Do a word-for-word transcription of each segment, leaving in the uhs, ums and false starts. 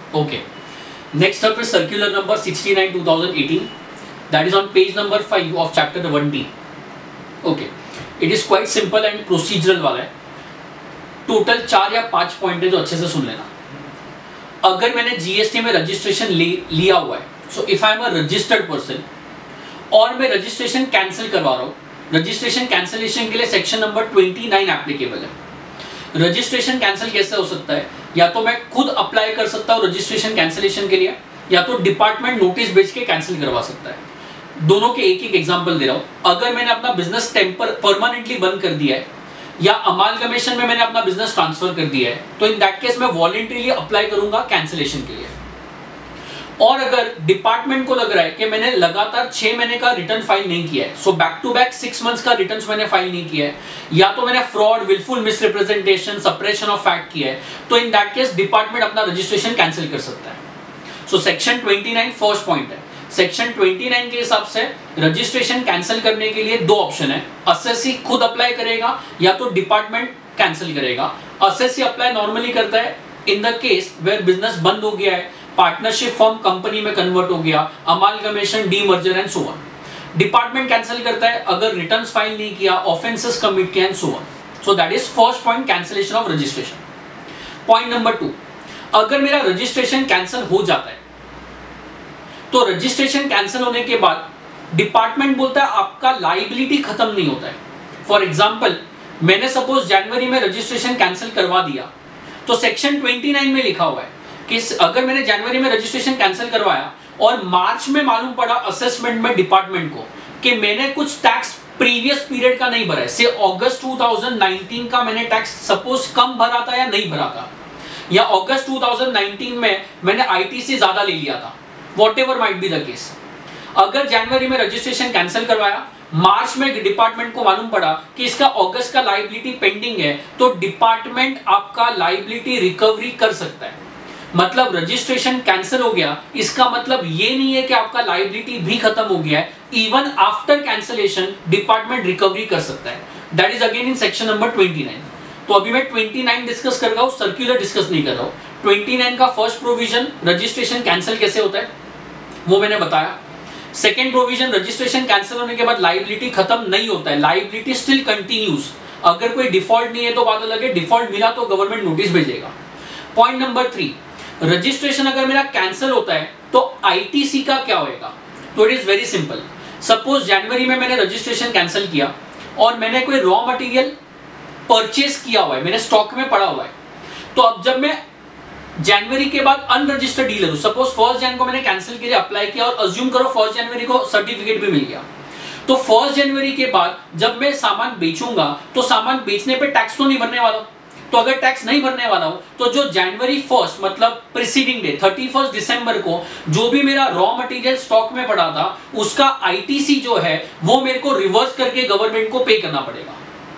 Okay. Next up is circular number sixty-nine twenty eighteen. That is on page number five of chapter one D. Okay. It is quite simple and procedural वाला है. Total चार या पांच point है जो अच्छे से सुन लेना. अगर मैंने जीएसटी में रजिस्ट्रेशन लिया हुआ है, so if I am a registered person और मैं रजिस्ट्रेशन कैंसिल करवा रहा हूँ, रजिस्ट्रेशन कैंसिलेशन के लिए सेक्शन नंबर उनतीस एप्लीकेबल है. रजिस्ट्रेशन कैंसिल कैसे हो सकता है? या तो मैं खुद अप्लाई कर सकता हूँ रजिस्ट्रेशन कैंसिलेशन के लिए, या तो डिपार्टमेंट नोटिस भेज के कैंसिल करवा सकता है. दोनों के एक एक एग्जांपल दे रहा हूँ. अगर मैंने अपना बिजनेस टेम्पर परमानेंटली बंद कर दिया है या अमालगमेशन में मैंने अपना बिजनेस ट्रांसफर कर दिया है, तो इन दैट केस मैं वॉलंटरीली अप्लाई करूंगा कैंसिलेशन के लिए. और अगर डिपार्टमेंट को लग रहा है कि मैंने लगातार छह महीने का रिटर्न फाइल नहीं किया है, so back to back six months का रिटर्न मैंने फाइल नहीं किया है, या तो मैंने fraud, wilful misrepresentation, suppression of fact किया है, तो इन दैट केस डिपार्टमेंट अपना रजिस्ट्रेशन कैंसिल कर सकता है. सो सेक्शन उनतीस फर्स्ट पॉइंट है. सेक्शन उनतीस के हिसाब से रजिस्ट्रेशन कैंसिल करने के लिए दो ऑप्शन है. असेसी खुद अप्लाई करेगा या तो डिपार्टमेंट कैंसिल करेगा. असेसी अप्लाई नॉर्मली करता है in the case where business बंद हो गया है, पार्टनरशिप फॉर्म कंपनी में कन्वर्ट हो गया, amalgamation, demerger and so on. Department cancel करता है अगर रिटर्न्स फाइल नहीं किया, ऑफेंसेस कमिट किया and so on. So that is first point, cancellation of registration. Point number two, अगर मेरा रजिस्ट्रेशन कैंसिल हो जाता है तो रजिस्ट्रेशन कैंसिल होने के बाद डिपार्टमेंट बोलता है आपका लाइबिलिटी खत्म नहीं होता है. फॉर एग्जांपल, मैंने सपोज जनवरी में रजिस्ट्रेशन कैंसिल करवा दिया, तो सेक्शन उनतीस में लिखा हुआ है कि अगर मैंने जनवरी में रजिस्ट्रेशन कैंसिल करवाया और मार्च में मालूम पड़ा असेसमेंट में डिपार्टमेंट को कि मैंने कुछ टैक्स प्रीवियस पीरियड का नहीं भरा है, से अगस्त दो हज़ार उन्नीस का मैंने टैक्स सपोज कम भरा था या नहीं भरा था, या अगस्त दो हज़ार उन्नीस में मैंने आईटीसी ज्यादा ले लिया था, whatever might be the case. अगर जनवरी में रजिस्ट्रेशन कैंसिल करवाया, मार्च में डिपार्टमेंट को मालूम पड़ा कि इसका अगस्त का लायबिलिटी पेंडिंग है, तो डिपार्टमेंट आपका लायबिलिटी रिकवरी कर सकता है. मतलब रजिस्ट्रेशन कैंसिल हो गया, इसका मतलब ये नहीं है कि आपका लायबिलिटी भी खत्म हो गया है. Even after cancellation department recovery कर सकता है. That is again in section number उनतीस. तो अभी मैं उनतीस डिस्कस कर रहा हूँ, सर्क्यूलर डिस्कस नहीं कर रहा हूँ. उनतीस का फर्स्ट प्रोविजन रजिस्ट्रेशन कैंसिल कैसे होता है वो मैंने बताया. सेकेंड प्रोविजन, रजिस्ट्रेशन कैंसिल होने के बाद लायबिलिटी खत्म नहीं होता है, लायबिलिटी स्टिल कंटिन्यूज. अगर कोई डिफॉल्ट नहीं है तो बात अलग है, डिफॉल्ट मिला तो गवर्नमेंट नोटिस भेजेगा. पॉइंट नंबर थ्री, रजिस्ट्रेशन अगर मेरा कैंसिल होता है तो आईटीसी का क्या होगा? तो it is very simple. Suppose जनवरी में मैंने रजिस्ट्रेशन कैंसिल किया और मैंने कोई रॉ मटेरियल परचेस किया हुआ है, मेरे स्टॉक में पड़ा हुआ है, तो अब जब मैं जनवरी के बाद अनरजिस्टर्ड डीलर हूं, सपोज फर्स्ट जन को मैंने कैंसिल के लिए अप्लाई किया और अज्यूम करो फर्स्ट जनवरी को सर्टिफिकेट भी मिल गया, तो फर्स्ट जनवरी के बाद जब मैं सामान बेचूंगा तो सामान बेचने पे टैक्स तो नहीं भरने वाला. तो अगर टैक्स नहीं भरने वाला हूं तो जो जनवरी फर्स्ट मतलब प्रीसीडिंग डे थर्टी फर्स्ट दिसंबर को जो भी मेरा रॉ मटेरियल स्टॉक में पड़ा था उसका आईटीसी जो है वो मेरे को रिवर्स करके गवर्नमेंट को पे करना पड़ेगा.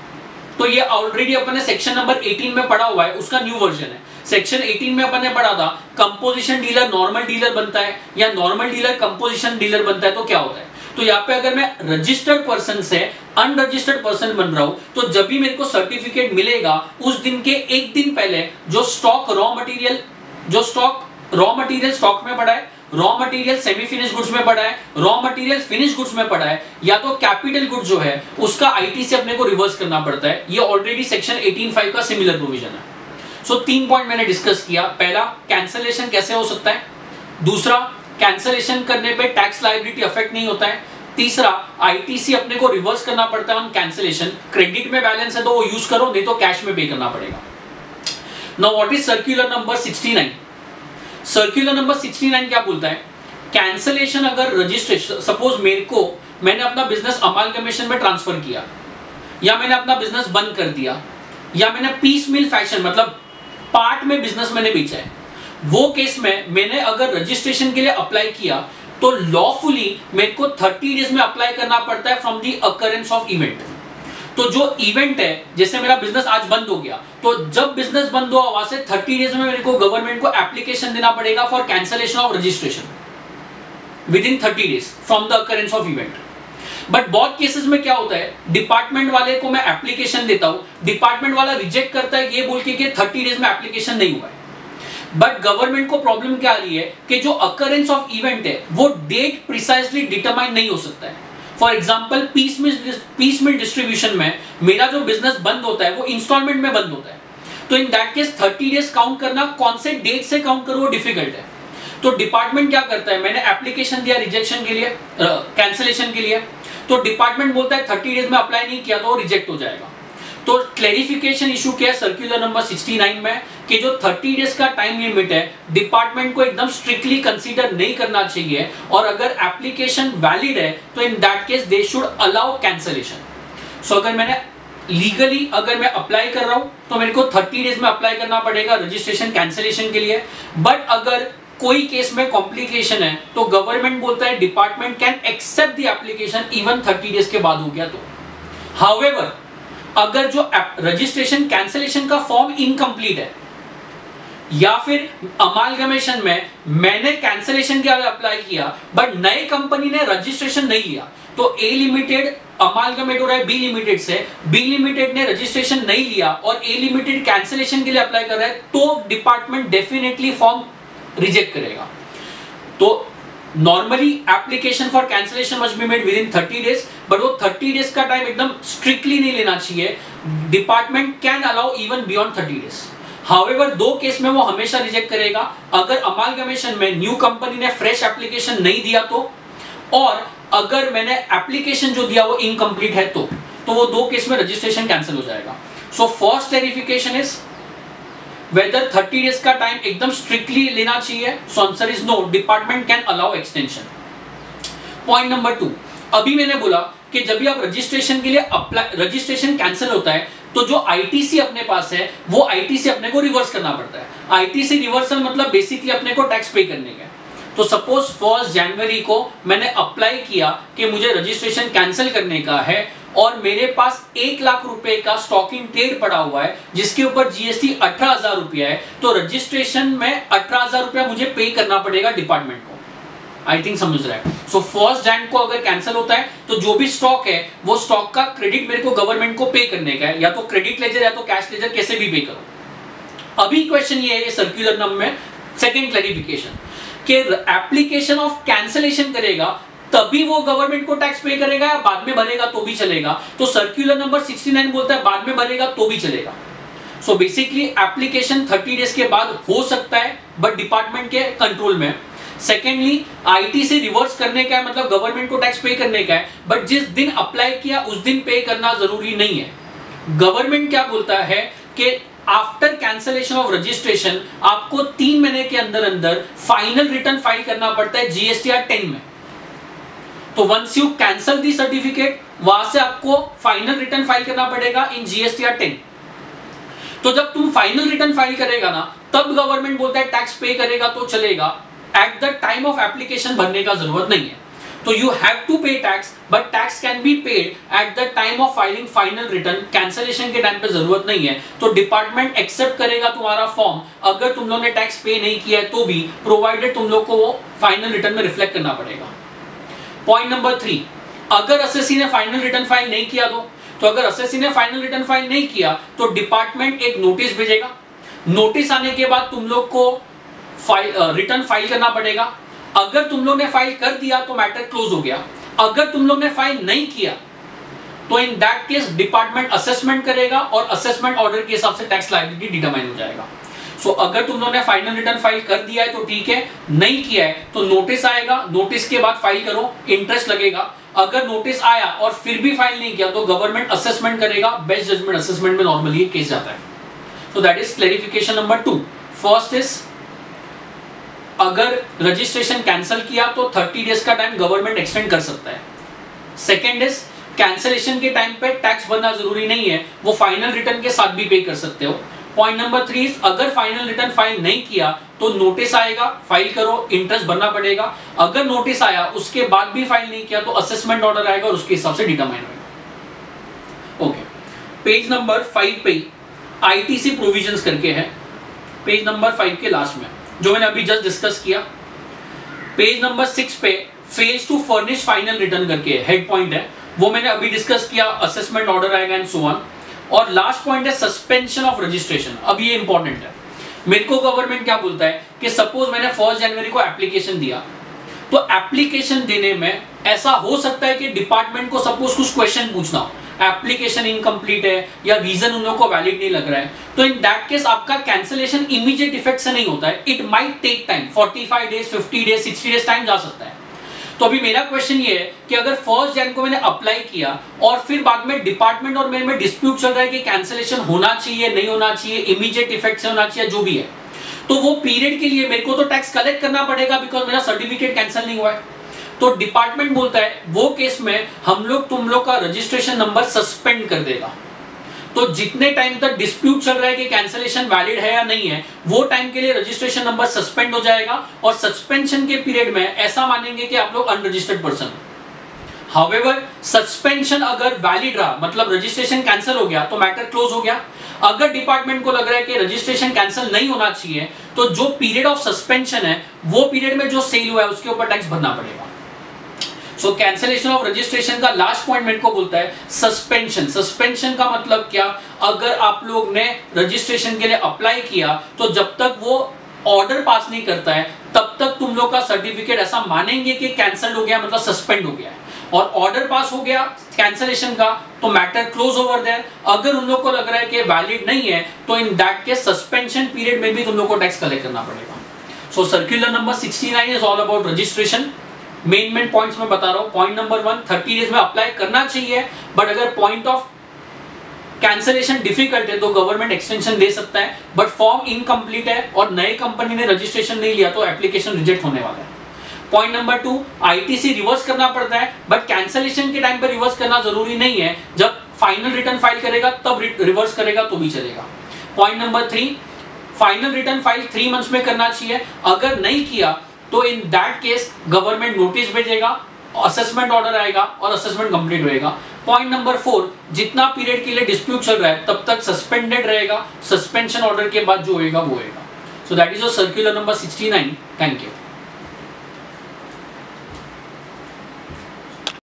तो ये ऑलरेडी अपन ने सेक्शन नंबर अठारह में पढ़ा हुआ है, उसका न्यू वर्जन है. सेक्शन अठारह में अपन ने पढ़ा था कंपोजिशन डीलर नॉर्मल डीलर बनता है या नॉर्मल डीलर कंपोजिशन डीलर बनता है, तो क्या होता है. तो यहाँ पे अगर मैं रजिस्टर्ड पर्सन से अनरजिस्टर्ड पर्सन बन रहा हूं तो जब भी मेरे को सर्टिफिकेट मिलेगा उस दिन के एक दिन पहले जो स्टॉक रॉ मटेरियल जो स्टॉक रॉ मटेरियल स्टॉक में पड़ा है, raw material semi finish goods में पड़ा है, रॉ मटेरियल फिनिश गुड्स में पड़ा है, या तो कैपिटल गुड्स जो है उसका आईटीसी अपने को रिवर्स करना पड़ता है. ये ऑलरेडी सेक्शन अठारह फाइव का सिमिलर प्रोविजन है. सो so, तीन पॉइंट मैंने डिस्कस किया. पहला, कैंसलेशन कैसे हो सकता है. दूसरा, कैंसलेशन करने पे टैक्स लायबिलिटी अफेक्ट नहीं होता है. तीसरा, आईटीसी अपने को रिवर्स करना पड़ता है ऑन कैंसलेशन. क्रेडिट में बैलेंस है तो वो यूज करो, नहीं तो कैश में पे करना पड़ेगा. Now what is circular number sixty nine. Circular number sixty nine क्या बोलता है? कैंसलेशन अगर रजिस्ट्रेशन, सपोज मेरे को मैंने अपना बिजनेस अमालगमेशन में ट्रांसफर किया, या मैंने अपना बिजनेस बंद कर दिया, या मैंने पीस मिल फैशन मतलब पार्ट में बिजनेस मैंने बेचा है, वो केस में मैंने अगर रजिस्ट्रेशन के लिए अप्लाई किया तो लॉफुली मेरे को थर्टी डेज में अप्लाई करना पड़ता है from the occurrence of event. तो जो इवेंट है, जैसे मेरा बिजनेस आज बंद हो गया, तो जब बिजनेस बंद हुआ वहां से थर्टी डेज में मेरे को गवर्नमेंट को एप्लीकेशन देना पड़ेगा for cancellation of registration within thirty days from the occurrence of event. But बहुत केसेस में क्या होता है, डिपार्टमेंट वाले को मैं एप्लीकेशन देता हूं, डिपार्टमेंट वाला रिजेक्ट करता है ये बोल के कि थर्टी डेज में एप्लीकेशन नहीं हुआ है. बट गवर्नमेंट को प्रॉब्लम क्या आ रही है कि जो अकरेंस ऑफ इवेंट है वो डेट प्रिसाइसली डिटरमाइन नहीं हो सकता है। For example piecemeal piecemeal distribution में मेरा जो बिजनेस बंद होता है वो इंस्टॉलमेंट में बंद होता है, तो in that case thirty days count करना कौन से डेट से काउंट करो वो डिफिकल्ट है। तो डिपार्टमेंट क्या करता है, मैंने एप्लीकेशन दिया रिजेक्शन के लिए, कैंसिलेशन uh, के लिए, तो डिपार्टमेंट बोलता है थर्टी डेज में अप्लाई नहीं किया तो वो रिजेक्ट हो जाएगा। तो क्लैरिफिकेशन इशू क्या है सर्कुलर नंबर सिक्सटी नाइन में कि जो थर्टी डेज का टाइम लिमिट है डिपार्टमेंट को एकदम स्ट्रिक्टली कंसीडर नहीं करना चाहिए, और अगर एप्लीकेशन वैलिड है तो in that case they should allow cancellation. So अगर मैंने लीगली अगर मैं अप्लाई कर रहा हूं तो मेरे को थर्टी डेज में अप्लाई करना पड़ेगा रजिस्ट्रेशन कैंसिलेशन के लिए। बट अगर कोई केस में कॉम्प्लिकेशन है तो गवर्नमेंट बोलता है department can accept the application even thirty days के बाद हो गया तो। हाउएवर अगर जो रजिस्ट्रेशन कैंसिलेशन का फॉर्म इनकम्प्लीट है या फिर अमालगमेशन में मैंने कैंसिलेशन के लिए अप्लाई किया बट नए कंपनी ने रजिस्ट्रेशन नहीं लिया, तो ए लिमिटेड अमालगमेट हो रहा है बी लिमिटेड से, बी लिमिटेड ने रजिस्ट्रेशन नहीं लिया और ए लिमिटेड कैंसिलेशन के लिए अप्लाई कर रहा है, तो डिपार्टमेंट डेफिनेटली फॉर्म रिजेक्ट करेगा। तो normally application for cancellation must be made within thirty days, but वो थर्टी डेज का टाइम एकदम स्ट्रिक्टली नहीं लेना चाहिए। Department can allow even beyond thirty days. However दो केस में वो हमेशा रिजेक्ट करेगा, अगर अमालगमेशन में न्यू कंपनी ने फ्रेश एप्लीकेशन नहीं दिया तो, और अगर मैंने एप्लीकेशन जो दिया वो इनकम्प्लीट है तो तो वो दो केस में रजिस्ट्रेशन कैंसिल हो जाएगा। So first clarification is whether thirty days का टाइम एकदम स्ट्रिक्टली लेना चाहिए। So answer is no, department can allow extension. Point number two, अभी मैंने बोला कि जब भी आप रजिस्ट्रेशन के लिए अप्लाई रजिस्ट्रेशन कैंसिल होता है तो जो आईटीसी अपने पास है वो आईटीसी अपने को रिवर्स करना पड़ता है। आईटीसी रिवर्सल मतलब बेसिकली अपने को टैक्स पे करने का। तो सपोज फर्स्ट जनवरी को मैंने अप्लाई किया कि मुझे रजिस्ट्रेशन कैंसिल करने का है और मेरे पास एक लाख रुपए का स्टॉक इन ट्रेड पड़ा हुआ है जिसके ऊपर जीएसटी अठारह हजार रुपया है, तो रजिस्ट्रेशन में अठारह हजार रुपया मुझे पे करना पड़ेगा डिपार्टमेंट को। आई थिंक समझ रहा है। सो फर्स्ट जैन को अगर कैंसिल होता है तो जो भी स्टॉक है वो स्टॉक का क्रेडिट मेरे को गवर्नमेंट को पे करने का है, या तो क्रेडिट लेजर या तो कैश लेजर, कैसे भी पे करो। अभी क्वेश्चन ये है सर्कुलर नंबर में सेकेंड क्लैरिफिकेशन कि एप्लीकेशन ऑफ कैंसिलेशन करेगा तभी वो गवर्नमेंट को टैक्स पे करेगा या बाद में भरेगा तो भी चलेगा। तो सर्कुलर नंबर सिक्सटी नाइन बोलता है बाद में भरेगा तो भी चलेगा। So basically application thirty days के बाद हो सकता है बट डिपार्टमेंट के कंट्रोल में। सेकेंडली आईटी से रिवर्स करने का है, मतलब गवर्नमेंट को टैक्स पे करने का है, बट जिस दिन अप्लाई किया उस दिन पे करना जरूरी नहीं है। गवर्नमेंट क्या बोलता है कि आफ्टर कैंसिलेशन ऑफ रजिस्ट्रेशन आपको तीन महीने के अंदर अंदर फाइनल रिटर्न फाइल करना पड़ता है जीएसटीआर टेन में। तो once you cancel the certificate वहां से आपको फाइनल रिटर्न फाइल करना पड़ेगा इन जीएसटीआर टेन। तो जब तुम फाइनल रिटर्न फाइल करेगा ना तब गवर्नमेंट बोलता है टैक्स पे करेगा तो चलेगा, at the time of application भरने का जरूरत नहीं है। तो you have to pay tax but tax can be paid at the time of filing final return. Cancellation के टाइम पे जरूरत नहीं है। तो डिपार्टमेंट एक्सेप्ट करेगा तुम्हारा फॉर्म अगर तुम लोगों ने टैक्स पे नहीं किया है तो भी, प्रोवाइडेड तुम लोग को वो फाइनल रिटर्न में रिफ्लेक्ट करना पड़ेगा। पॉइंट नंबर थ्री, अगर एसएससी ने फाइनल रिटर्न फाइल नहीं किया तो तो अगर एसएससी ने फाइनल रिटर्न फाइल नहीं किया तो डिपार्टमेंट एक नोटिस भेजेगा। नोटिस आने के बाद तुम लोग को फाइल रिटर्न फाइल करना पड़ेगा। अगर तुम लोग ने फाइल कर दिया तो मैटर क्लोज हो गया। अगर तुम लोग ने फाइल नहीं किया तो in that case department assessment करेगा और असेसमेंट ऑर्डर के हिसाब से टैक्स लायबिलिटी डिटरमाइन हो जाएगा। सो so, अगर तुम लोगों ने फाइनल रिटर्न फाइल कर दिया है तो ठीक है, नहीं किया है तो नोटिस आएगा, नोटिस के बाद फाइल करो, इंटरेस्ट लगेगा। अगर नोटिस आया और फिर भी फाइल नहीं किया तो गवर्नमेंट असेसमेंट करेगा। बेस्ट जजमेंट असेसमेंट में नॉर्मली केस जाता है। So that is clarification number two. First is अगर रजिस्ट्रेशन कैंसिल किया तो थर्टी डेज का टाइम गवर्नमेंट एक्सटेंड कर सकता है। सेकेंड इज कैंसिलेशन के टाइम पे टैक्स भरना जरूरी नहीं है, वो फाइनल रिटर्न के साथ भी पे कर सकते हो। पॉइंट नंबर थ्री, अगर फाइनल रिटर्न फाइल नहीं किया तो नोटिस आएगा, फाइल करो, इंटरेस्ट भरना पड़ेगा। अगर नोटिस आया उसके बाद भी फाइल नहीं किया तो असेसमेंट ऑर्डर आएगा और उसके हिसाब से डिटरमाइन होगा। ओके, पेज नंबर फाइव पे आईटीसी प्रोविजंस करके है, पेज नंबर फाइव के लास्ट में जो मैंने अभी जस्ट डिस्कस किया। पेज नंबर सिक्स पे fails to furnish final return करके हेड पॉइंट है, वो मैंने अभी डिस्कस किया, असेसमेंट ऑर्डर आएगा एंड सो ऑन। और लास्ट पॉइंट है सस्पेंशन ऑफ रजिस्ट्रेशन। अब ये इंपॉर्टेंट है। मेरे को गवर्नमेंट क्या बोलता है कि सपोज मैंने फर्स्ट जनवरी को एप्लीकेशन दिया, तो एप्लीकेशन देने में ऐसा हो सकता है कि डिपार्टमेंट को सपोज कुछ क्वेश्चन पूछना हो, एप्लीकेशन इनकम्प्लीट है या रीजन उन लोगों को वैलिड नहीं लग रहा है, तो इन दैट केस आपका कैंसिलेशन इमीडिएट इफेक्ट से नहीं होता है, इट माइट टेक टाइम, पैंतालीस डेज, पचास डेज, साठ डेज टाइम जा सकता है। तो अभी मेरा क्वेश्चन ये है कि अगर फर्स्ट जन को मैंने अप्लाई किया और फिर बाद में डिपार्टमेंट और मेरे में डिस्प्यूट चल रहा है कि कैंसिलेशन होना चाहिए नहीं होना चाहिए, इमीडिएट इफेक्ट से होना चाहिए, जो भी है, तो वो पीरियड के लिए मेरे को तो टैक्स कलेक्ट करना पड़ेगा बिकॉज मेरा सर्टिफिकेट कैंसिल नहीं हुआ है। तो डिपार्टमेंट बोलता है वो केस में हम लोग तुम लोग का रजिस्ट्रेशन नंबर सस्पेंड कर देगा। तो जितने टाइम तक डिस्प्यूट चल रहा है कि कैंसिलेशन वैलिड है या नहीं है, वो टाइम के लिए रजिस्ट्रेशन नंबर सस्पेंड हो जाएगा और सस्पेंशन के पीरियड में ऐसा मानेंगे कि आप लोग अनरजिस्टर्ड पर्सन। हाउएवर सस्पेंशन अगर वैलिड रहा, मतलब रजिस्ट्रेशन कैंसिल हो गया, तो मैटर क्लोज हो गया। अगर डिपार्टमेंट को लग रहा है कि रजिस्ट्रेशन कैंसिल नहीं होना चाहिए, तो जो पीरियड ऑफ सस्पेंशन है वो पीरियड में जो सेल हुआ है उसके ऊपर टैक्स भरना पड़ेगा। सो कैंसिलेशन ऑफ रजिस्ट्रेशन का लास्ट पॉइंट मेरे को बोलता है सस्पेंशन। सस्पेंशन का मतलब क्या, अगर आप लोग ने रजिस्ट्रेशन के लिए अप्लाई किया तो जब तक वो ऑर्डर पास नहीं करता है तब तक तुम लोग का सर्टिफिकेट ऐसा मानेंगे कि कैंसिल हो गया, मतलब सस्पेंड हो गया है, और ऑर्डर पास हो गया कैंसिलेशन का तो मैटर क्लोज ओवर देयर। अगर उन लोग को लग रहा है कि वैलिड नहीं है तो in that case suspension period में भी तुम लोग को टैक्स कलेक्ट करना पड़ेगा। So circular number sixty nine is all about registration. Main main points मैं बता रहा हूं। Point number one, thirty days में अप्लाई करना चाहिए, बट अगर पॉइंट ऑफ कैंसिलेशन डिफिकल्ट है तो गवर्नमेंट एक्सटेंशन दे सकता है, बट फॉर्म इनकम्प्लीट है और नए कंपनी ने रजिस्ट्रेशन नहीं लिया तो एप्लीकेशन रिजेक्ट होने वाला है। Point number two, ITC reverse करना पड़ता है, बट कैंसिलेशन के टाइम पर रिवर्स करना जरूरी नहीं है, जब फाइनल रिटर्न फाइल करेगा तब रिवर्स करेगा तो भी चलेगा। Point number three, final return file three months में करना चाहिए, अगर नहीं किया तो in that case government notice भेजेगा, असेसमेंट ऑर्डर आएगा और असेसमेंट कंप्लीट होएगा। पॉइंट नंबर फोर, जितना पीरियड के लिए डिस्प्यूट चल रहा है तब तक सस्पेंडेड रहेगा, सस्पेंशन ऑर्डर के बाद जो होएगा वो होएगा। So that is your circular number sixty nine. Thank you.